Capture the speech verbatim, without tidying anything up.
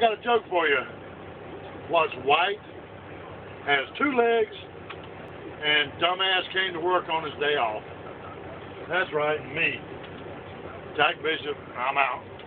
got a joke for you. What's white, has two legs, and dumbass came to work on his day off. That's right, me. Jack Bishop, I'm out.